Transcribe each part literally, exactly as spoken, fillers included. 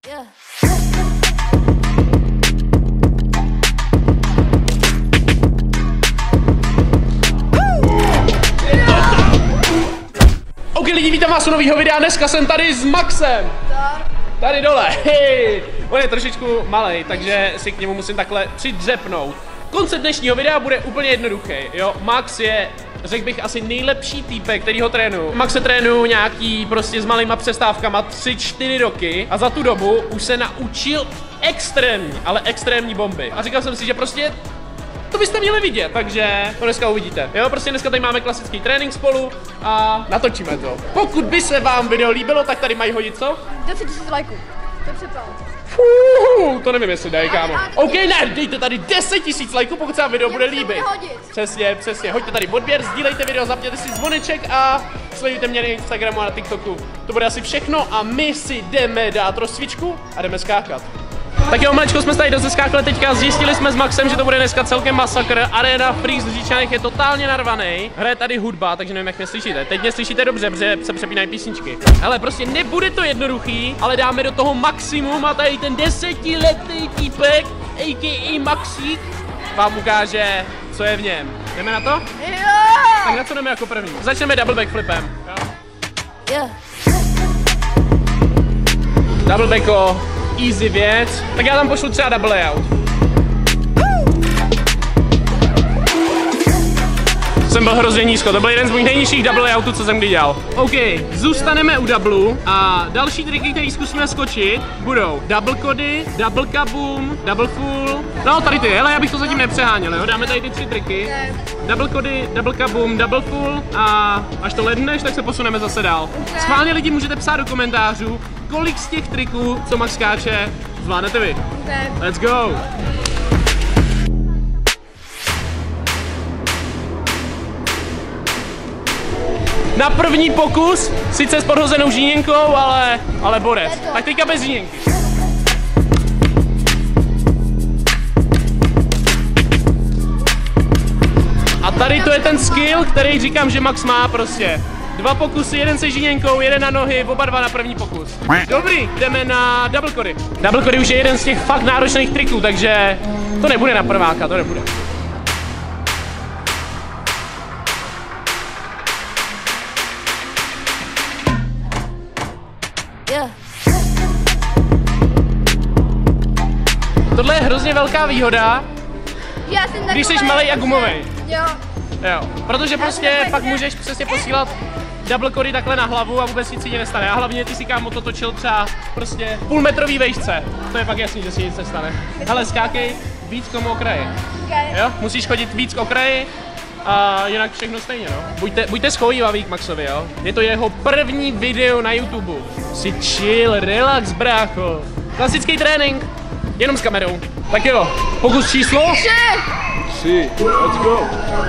Yeah. OK lidi, vítám vás u nového videa, dneska jsem tady s Maxem. Tady dole, hej. On je trošičku malej, takže si k němu musím takhle přidřepnout. Koncept dnešního videa bude úplně jednoduchý, jo. Max je, řekl bych, asi nejlepší týpek, který ho trénuju. Max se trénuju nějaký prostě s malýma přestávkama tři čtyři roky a za tu dobu už se naučil extrémní, ale extrémní bomby. A říkal jsem si, že prostě to byste měli vidět, takže to dneska uvidíte. Jo, prostě dneska tady máme klasický trénink spolu a natočíme to. Pokud by se vám video líbilo, tak tady mají hodit co? deset tisíc lajků. To je předpad. Fuuu, to nevím, jestli dají, kámo. OK, ne, dejte tady deset tisíc lajků, pokud se vám video bude líbit. Přesně, přesně. Hoďte tady odběr, sdílejte video, zapněte si zvoneček a sledujte mě na Instagramu a na TikToku. To bude asi všechno a my si jdeme dát rozcvičku a jdeme skákat. Tak jo, mlečko, jsme tady dozeskákali teďka, zjistili jsme s Maxem, že to bude dneska celkem masakr. Arena Freeze v Říčanech je totálně narvaný. Hraje tady hudba, takže nevím, jak mě slyšíte. Teď mě slyšíte dobře, protože se přepínají písničky. Hele, prostě nebude to jednoduchý, ale dáme do toho maximum a tady ten desetiletý týpek, a k a. Maxík, vám ukáže, co je v něm. Jdeme na to? Jo! Tak na co jdeme jako první? Začneme double backflipem. Jo? Yeah. Double backo. Easy věc, tak já tam pošlu třeba double layout. Jsem byl hrozně nízko, to byl jeden z mých nejnižších double layoutů, co jsem kdy dělal. OK, zůstaneme u double a další triky, které zkusíme skočit, budou double kody, double kaboom, double full. No tady ty, hele, já bych to zatím nepřeháněl, jo, dáme tady ty tři triky. Double kody, double kaboom, double full a až to ledneš, tak se posuneme zase dál. Schválně lidi můžete psát do komentářů, kolik z těch triků, co Max skáče, zvládnete vy. Let's go! Na první pokus, sice s podhozenou žíněnkou, ale, ale borec. Tak teďka bez žíněnky. A tady to je ten skill, který říkám, že Max má prostě. Dva pokusy, jeden se žíněnkou, jeden na nohy, oba dva na první pokus. Dobrý, jdeme na double kody. Double kody už je jeden z těch fakt náročných triků, takže to nebude na prváka, to nebude. Yeah. Tohle je hrozně velká výhoda, Já jsem když jsi malej a gumovej. Jo. Jo, protože prostě pak můžeš přesně posílat double kody takhle na hlavu a vůbec nic si nestane. A hlavně ty si, kámo, to točil třeba prostě půlmetrový vejšce. To je pak jasný, že si nic nestane. Hele, skákej víc komu okraji. Okay. Jo, musíš chodit víc k okraji a jinak všechno stejně, no. Buďte, buďte schovývaví k Maxovi, jo. Je to jeho první video na YouTube. Si chill, relax, brácho. Klasický trénink, jenom s kamerou. Tak jo, pokus číslo? Tři, let's go.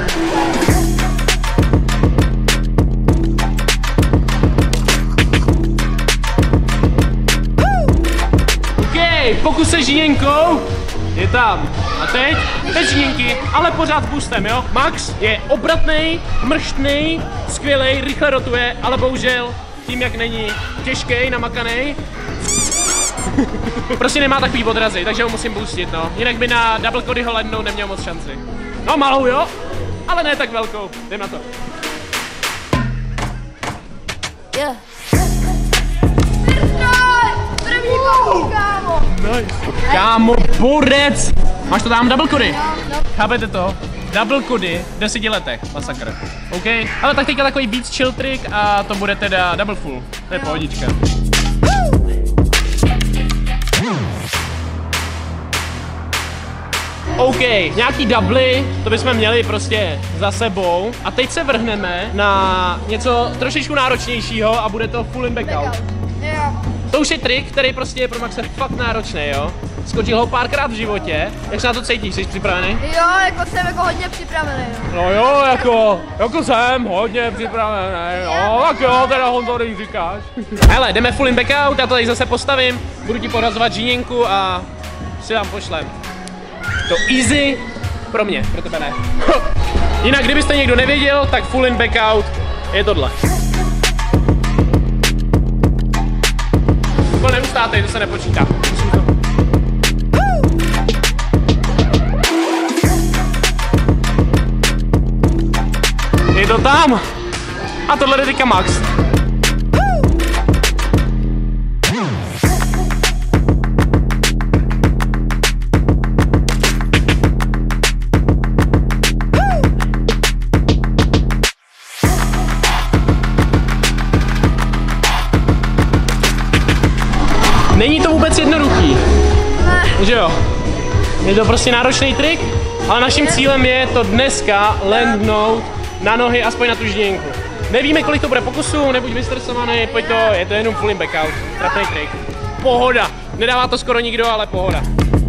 OK, pokus se žíněnkou. Je tam. A teď? Bez žíněnky, ale pořád s boostem, jo? Max je obratnej, mrštnej, skvělej, rychle rotuje, ale bohužel tím, jak není těžkej, namakanej, prostě nemá takový odrazy, takže ho musím boostit, no. Jinak by na double kody ho lednou neměl moc šanci. No malou, jo? Ale ne tak velkou. Jdem na to. Yeah. První pokus, kámo. Nice. Kámo, borec. Máš to tam double kody? Chápete to? Double kody v deseti letech. Masakr. OK? Ale tak teďka takový víc chill trick a to bude teda double full. To je pohodička. OK, nějaký doubly, to bychom měli prostě za sebou. A teď se vrhneme na něco trošičku náročnějšího a bude to full in back out. To už je trik, který prostě je pro Maxe fakt náročný, jo. Skočil ho párkrát v životě. Jak se na to cítíš? Jsi připravený? Jo, jako jsem jako hodně připravený, no. No jo, jako, jako jsem hodně připravený, no, tak jo, teda Honzo, když říkáš. Hele, jdeme full in back out, já to tady zase postavím, budu ti porazovat žíněnku a si vám pošlem. To easy pro mě, pro tebe ne. Jinak, kdybyste někdo nevěděl, tak full in back out je tohle. Pokud neustáte, to se nepočítá. Je to tam. A tohle jde teďka max. Není to vůbec jednoduchý, Ne. že jo? Je to prostě náročný trik, ale naším cílem je to dneska landnout na nohy, aspoň na tu žděnku. Nevíme, kolik to bude pokusů, nebuď vystresovaný, pojď to, je to jenom full in back out, trapný trik. Pohoda, nedává to skoro nikdo, ale pohoda.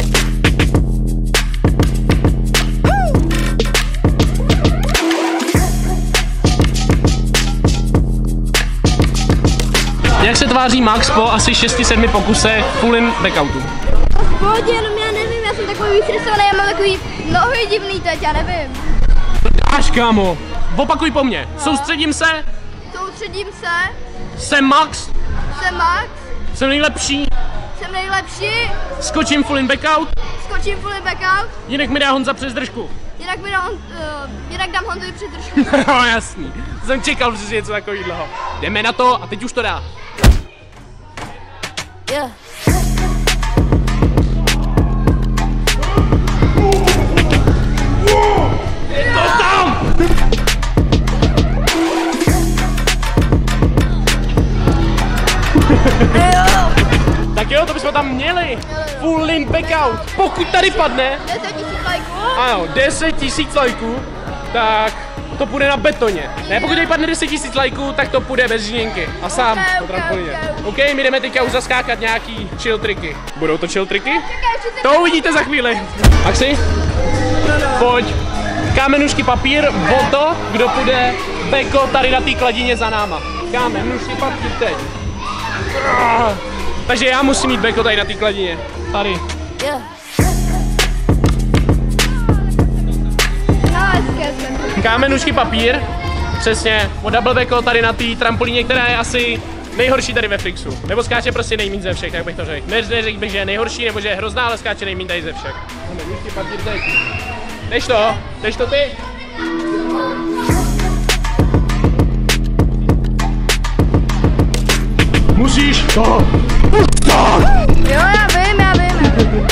Jak se tváří Max po asi šesti sedmi pokusech full in backoutu? V pohodě, jenom já nevím, já jsem takový vystresovaný, já mám takový nohy divný teď, já nevím. Až kámo, opakuj po mně, soustředím se, Soustředím se, jsem Max, jsem Max, jsem nejlepší, jsem nejlepší, skočím full in backout, skočím full in backout, jinak mi dá Honza přes držku. jinak, mi dám, uh, jinak dám Honzovi přidržku. No jasný, jsem čekal přesně něco takového. Jdeme na to a teď už to dá. Yeah. Je to tam! Tak jo, to bychom tam měli. Full in backout. Pokud tady padne, deset tisíc lajků. ano, deset tisíc lajků, tak to půjde na betoně. Ne, pokud tady padne deset tisíc lajků, tak to půjde bez žděnky. A sám Okay, po okay, trampolíně. okay. OK, my jdeme teďka už zaskákat nějaký chill triky. Budou to chill triky? Čekaj, ještě se- To uvidíte za chvíli. Maxi? Pojď. Kámenušky papír, o to, kdo půjde beko tady na té kladině za náma. Kámenušky papír teď. Ah. Takže já musím mít beko tady na té kladině. Tady. Yeah. No, hezké jsem. Kámenušky papír. Přesně. O double beko tady na té trampolíně, která je asi nejhorší tady ve Frixu. Nebo skáče prostě nejmín ze všech, jak bych to řekl. Ne, neřekl bych, že je nejhorší, nebo že je hrozná, ale skáče nejmín tady ze všech. Kámenušky papír teď. Jdeš to? Jdeš to ty? Musíš to! Jo, já vím, já vím, já vím.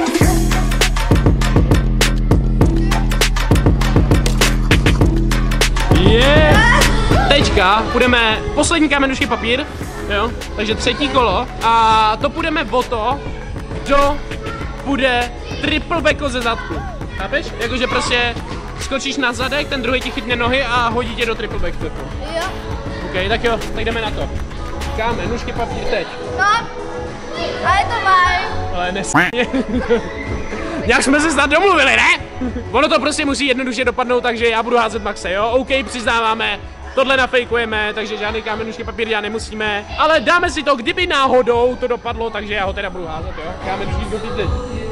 Yeah. Teďka půjdeme poslední kámenušky papír, jo? Takže třetí kolo a to půjdeme o to, kdo bude triple beko ze zadku. Chápeš? Jakože prostě skočíš na zadek, ten druhý ti chytne nohy a hodí tě do triple back stepu. Jo. OK, tak jo, tak jdeme na to. Kámenušky papír teď. No. A je to fajn. Ale nesmí. Jak jsme se snad domluvili, ne? Ono to prostě musí jednoduše dopadnout, takže já budu házet Maxe, jo? OK, přiznáváme, tohle nafejkujeme, takže žádný kámenušky papír dělat nemusíme. Ale dáme si to, kdyby náhodou to dopadlo, takže já ho teda budu házet, jo? Kámenušky papír teď.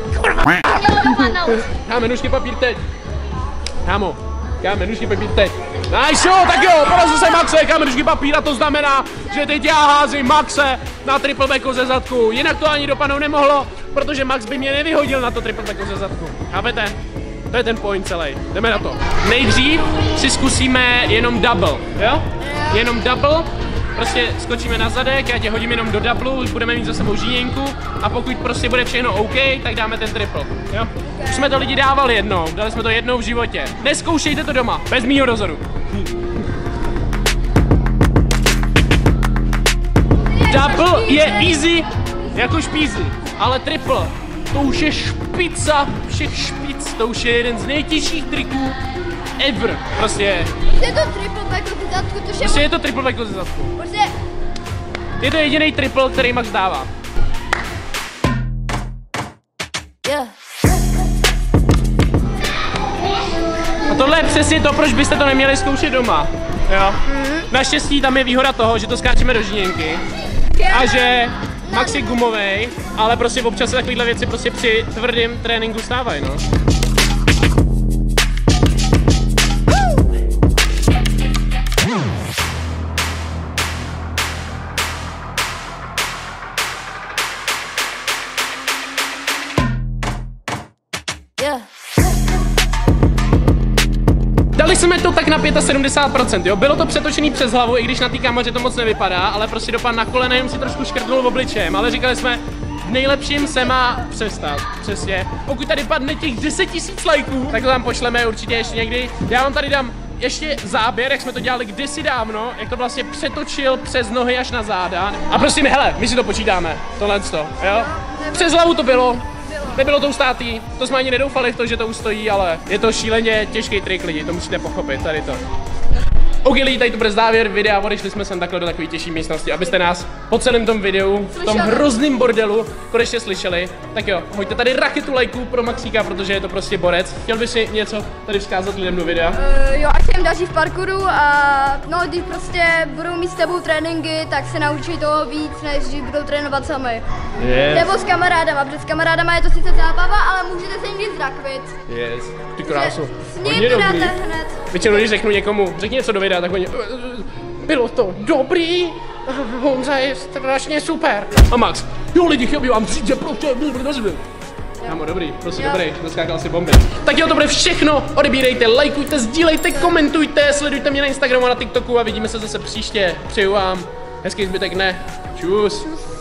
Kámenušky papír teď. Kámo, kámenušky papír teď. Nice, jo, tak jo, porazil jsem Maxe, kámenušky papír a to znamená, že teď já házím Maxe na triple backu ze zadku. Jinak to ani dopadnout nemohlo, protože Max by mě nevyhodil na to triple backu ze zadku. Chápete? To je ten point celý. Jdeme na to. Nejdřív si zkusíme jenom double, jo? Jenom double. Prostě skočíme na zadek, já tě hodím jenom do double, už budeme mít za sebou žíněnku a pokud prostě bude všechno OK, tak dáme ten triple, jo? Už jsme to lidi dávali jednou, dali jsme to jednou v životě. Neskoušejte to doma, bez mýho dozoru. Double je easy jako špízy, ale triple, to už je špica všech špic, to už je jeden z nejtěžších triků ever. Prostě Je to triple back ze zadku, to je... Prostě je to triple back ze zadku. Prostě... Je to jediný triple, který Max dává. Yeah. A tohle je přesně to, proč byste to neměli zkoušet doma. Jo. Naštěstí tam je výhoda toho, že to skáčeme do žíněnky a že Max je gumovej, ale prostě občas se takovýhle věci prostě při tvrdém tréninku stávají, no. Yeah. Dali jsme to tak na sedmdesát pět procent, jo, bylo to přetočený přes hlavu, i když na té kameře to moc nevypadá, ale prostě dopad na kolena jim si trošku škrtnul v obličejem, ale říkali jsme, v nejlepším se má přestat, přesně. Pokud tady padne těch deset tisíc lajků, tak to tam pošleme určitě ještě někdy. Já vám tady dám ještě záběr, jak jsme to dělali kdysi dávno, jak to vlastně přetočil přes nohy až na záda. A prostě hele, my si to počítáme, tohle to, jo. Přes hlavu to bylo. Nebylo to ustátý, to jsme ani nedoufali v to, že to ustojí, ale je to šíleně těžký trik lidi, to musíte pochopit, tady to. OK lidi, tady to bude závěr videa, odešli jsme sem takhle do takové těžší místnosti, abyste nás po celém tom videu, v tom hrozném bordelu, konečně slyšeli. Tak jo, hoďte tady raketu lajků pro Maxíka, protože je to prostě borec. Chtěl by si něco tady vzkázat lidem do videa? Uh, jo, ať se jim daří v parkouru a no, když prostě budou mít s tebou tréninky, tak se naučí toho víc, než když budou trénovat sami. Yes. Nebo s kamarádama, protože s kamarádama je to sice zábava, ale můžete se někdy zrakvit. Yes, ty krásu. S ním dáte hned. Většinou, když řeknu někomu, řekni něco do videa, tak oni, bylo to dobrý, Honza je strašně super. A Max, jo lidi, chtěl bych vám říct, že prostě byl dobrý. Kámo, dobrý, prostě jo. Dobrý, doskákal si bomby. Tak jo, to bude všechno, odebírejte, lajkujte, sdílejte, komentujte, sledujte mě na Instagramu a na TikToku a vidíme se zase příště. Přeju vám hezký zbytek dne. Čus. Čus.